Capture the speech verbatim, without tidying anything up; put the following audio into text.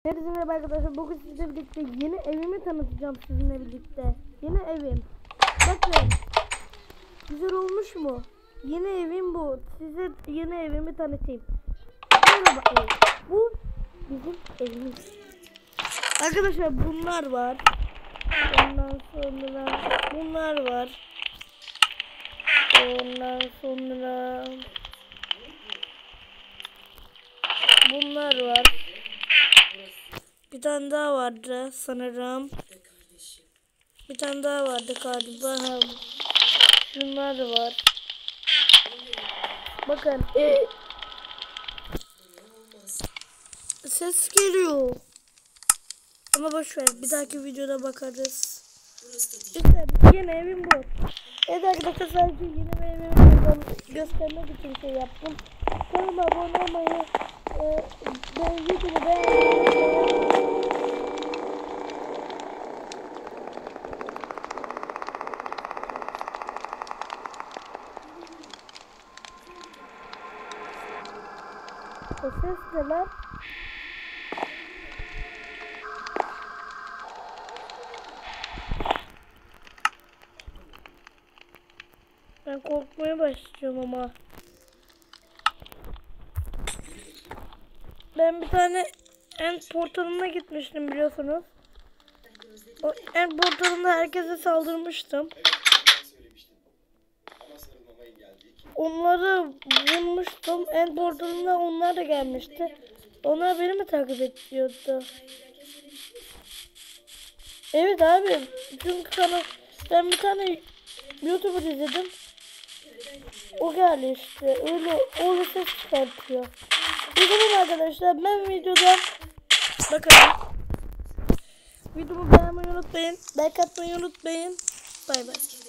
Herkese merhaba arkadaşlar. Bugün sizle birlikte yeni evimi tanıtacağım sizinle birlikte. Yeni evim. Bakın. Güzel olmuş mu? Yeni evim bu. Size yeni evimi tanıtayım. Merhaba ev. Bu bizim evimiz. Arkadaşlar bunlar var. Ondan sonra bunlar var. Ondan sonra bunlar var. Bir tane daha vardı sanırım. Bir tane daha vardı galiba. Şunlar da var. Bakın. E, ses geliyor. Ama boş ver. Bir dahaki videoda bakarız. İşte yeni evim bu. Evet arkadaşlar, sadece yeni evimi göstermek için şey yaptım. Kanalıma abone olmayı, e, ben videomu beğenmeyi. O ses ne lan? Ben korkmaya başlıyorum ama. Ben bir tane end portalına gitmiştim biliyorsunuz. O end portalında herkese saldırmıştım. Onları vurmuştum. End portalına onlar da gelmişti. Onlar beni mi takip ediyordu? Evet abi. Çünkü kanal, ben bir tane YouTuber izledim. O geldi işte. Öyle öyle ses çıkartıyor. Videomu arkadaşlar, ben videoda bakın. Videomu beğenmeyi unutmayın. Like atmayı unutmayın. Bay bay.